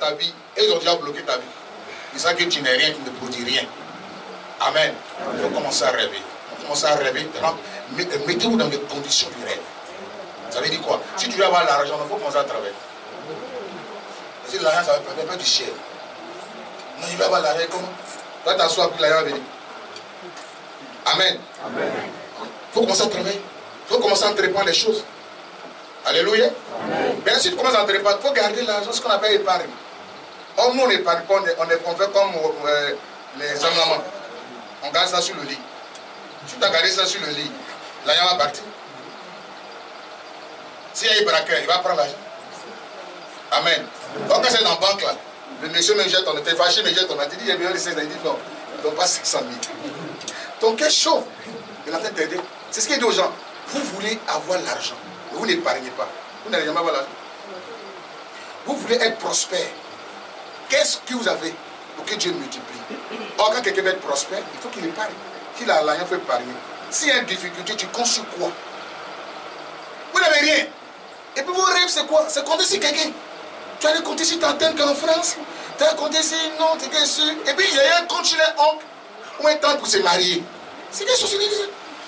ta vie et ils ont déjà bloqué ta vie. Ils savent que tu n'es rien, tu ne produis rien. Amen. Il faut commencer à rêver. Il faut commencer à rêver. Mettez-vous dans les conditions du rêve. Ça veut dire quoi? Si tu veux avoir l'argent, il faut commencer à travailler. Parce que l'argent, ça ne vient pas du ciel. Non, il va avoir l'argent comment? Tu vas t'asseoir puis l'argent va venir. Amen. Il faut commencer à travailler. Il faut commencer à entreprendre les choses. Alléluia. Bien sûr, tu commences à entreprendre. Il faut garder l'argent, ce qu'on appelle épargne. Or, nous, on n'épargne pas, on fait comme les hommes là. On garde ça sur le lit. Si tu as gardé ça sur le lit, l'argent va partir. S'il y a un braqueur, il va prendre l'argent. Amen. Donc, quand c'est dans la banque là, le monsieur me jette, on était fâché, me jette, on a dit, il y a besoin de 16 ans. Il dit non, il ne pas 500 000. Ton cœur chaud. Il est en train de t'aider. C'est ce qu'il dit aux gens. Vous voulez avoir l'argent, mais vous n'épargnez pas. Vous n'allez jamais avoir l'argent. Vous voulez être prospère. Qu'est-ce que vous avez pour que Dieu multiplie? Or, quand quelqu'un veut être prospère, il faut qu'il épargne. S'il a l'argent, il faut épargner. S'il y a une difficulté, tu comptes sur quoi? Vous n'avez rien. Et puis vos rêves, c'est quoi? C'est compter sur quelqu'un. Tu allais compter sur ta tante en France. Tu as compté sur une autre, quelqu'un sur. Et puis il y a un compte sur les oncles ou un temps pour se marier. C'est quelque chose qui dit.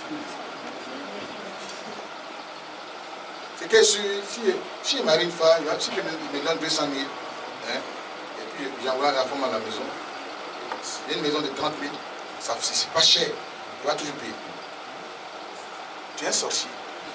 C'est que si je marie une femme, il me donne 200 000. Hein, et puis j'envoie la femme à la maison. Il y a une maison de 30 000. C'est pas cher. Tu vas toujours payer. Tu es un sorcier.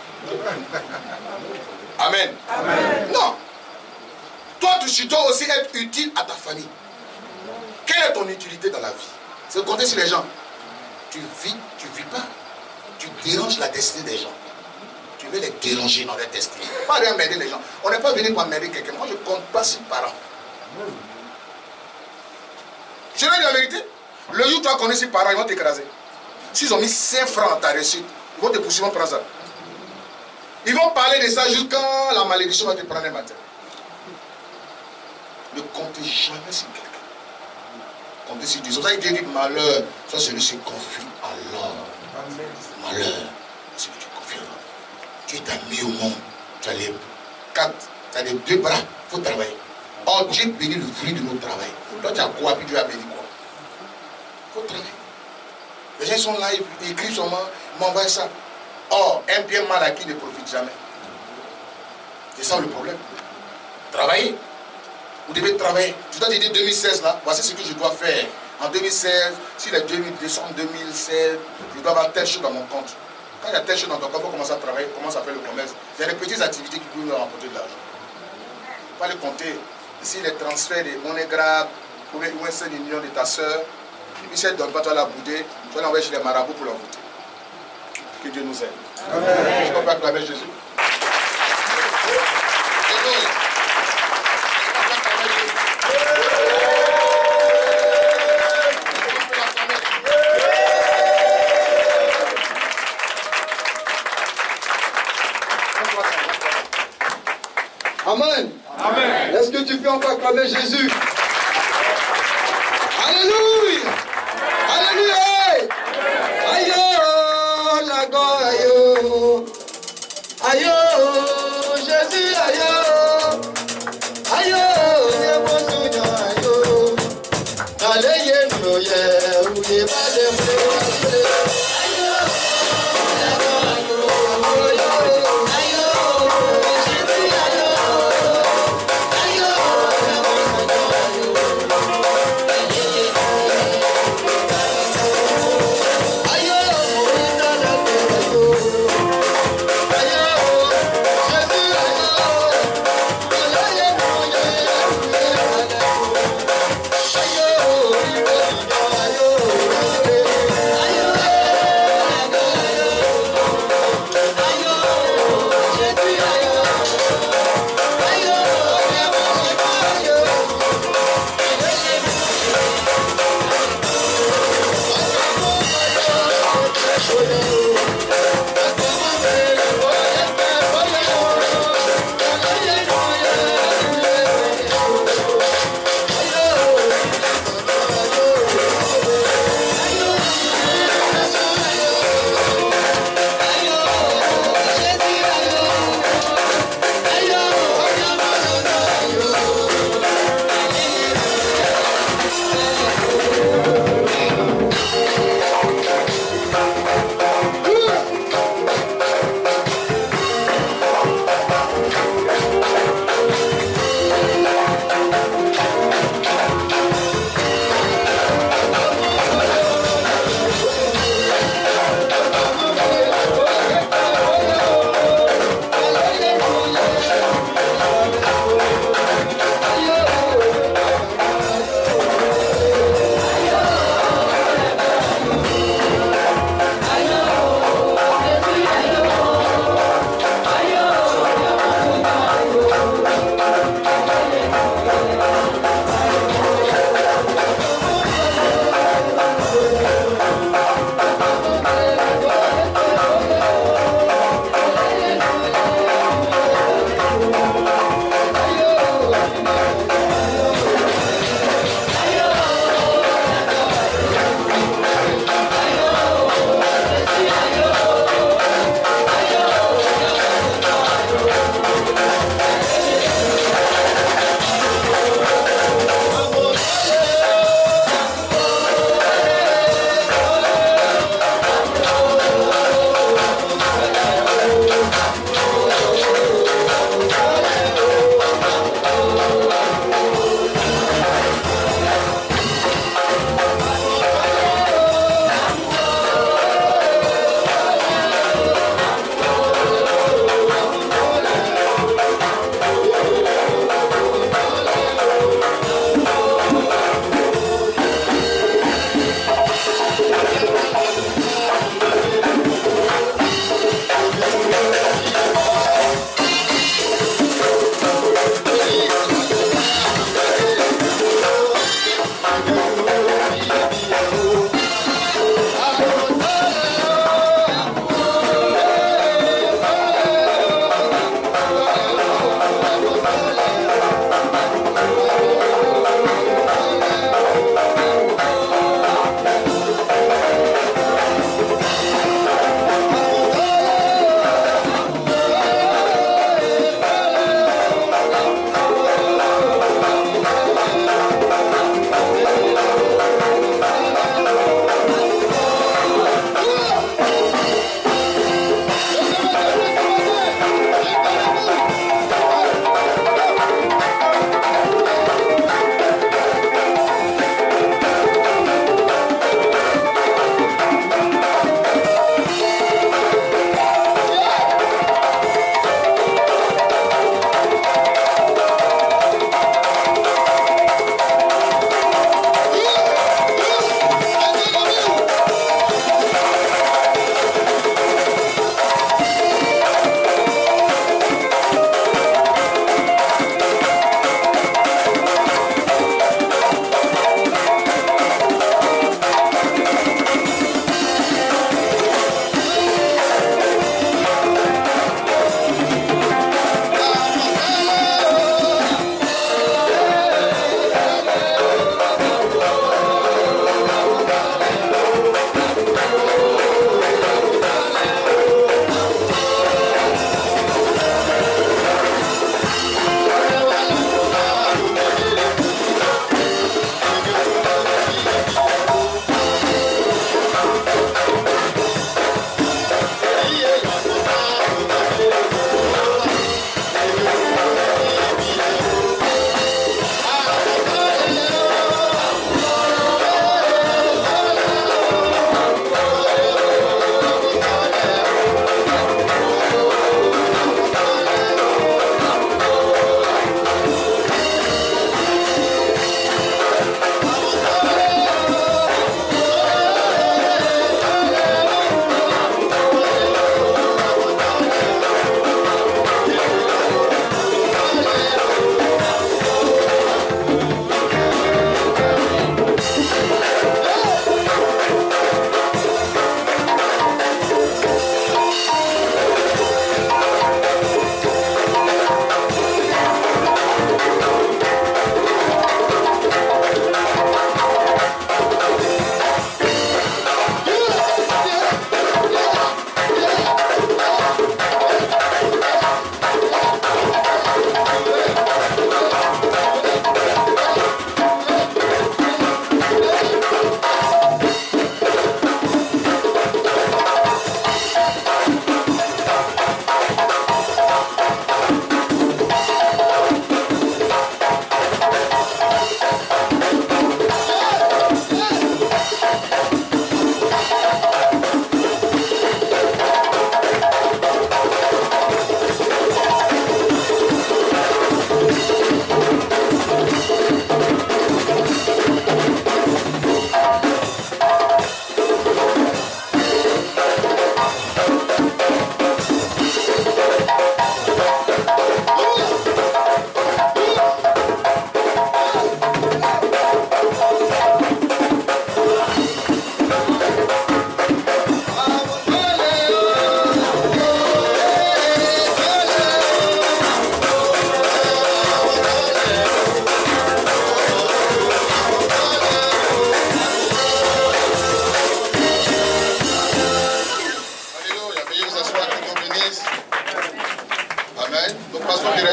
Amen. Amen. Non. Toi, tu dois aussi être utile à ta famille. Quelle est ton utilité dans la vie? C'est de compter sur les gens. Tu vis pas. Tu déranges la destinée des gens. Tu veux les déranger dans leur destinée. Pas rien m'aider les gens. On n'est pas venu pour m'aider quelqu'un. Moi, je ne compte pas sur parents. Je veux dire la vérité. Le jour où tu vas connaître ses parents, ils vont t'écraser. S'ils ont mis 5 francs à ta réussite, ils vont te pousser, ils vont prendre ça. Ils vont parler de ça jusqu'à la malédiction va te prendre un matin. Ne comptez jamais sur quelqu'un. Comptez sur Dieu. C'est pour ça qu'il dit malheur. Ça, celui qui se confie à l'homme. Malheur. C'est celui qui se confie à l'homme. Dieu t'a mis au monde. Tu as les 4, tu as les 2 bras. Il faut travailler. Or, Dieu bénit le fruit de notre travail. Toi, tu as quoi, puis Dieu a béni quoi? Il faut travailler. Les gens sont là, ils écrivent sur moi, ils m'envoient ça. Or, un bien mal acquis ne profite jamais. C'est ça le problème. Travailler. Vous devez travailler. Je dois te dire 2016 là, voici ce que je dois faire. En 2016, si les 2016, 2016, je dois avoir telle chose dans mon compte. Quand il y a telle chose dans ton compte, il faut commencer à travailler, commencer à faire le commerce. Il y a des petites activités qui peuvent nous rapporter de l'argent. Il faut aller compter. Ici, les transferts de monnaie grave, ou un seul union de ta soeur. Et puis si elle ne donne pas, tu vas la bouder, tu vas l'envoyer chez les marabouts pour la bouder. Que Dieu nous aide. Amen. Je ne peux pas acclamer Jésus. Amen. Amen. Est-ce que tu peux encore acclamer Jésus? Alléluia. Alléluia. Aïe, la gloire, aïe, Jésus, aïe, aïe,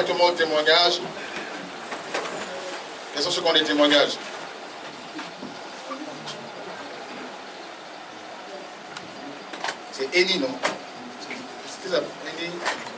directement au témoignage. Quels sont ceux qui ont des témoignages? C'est Eni, non? C'est ça, Eni.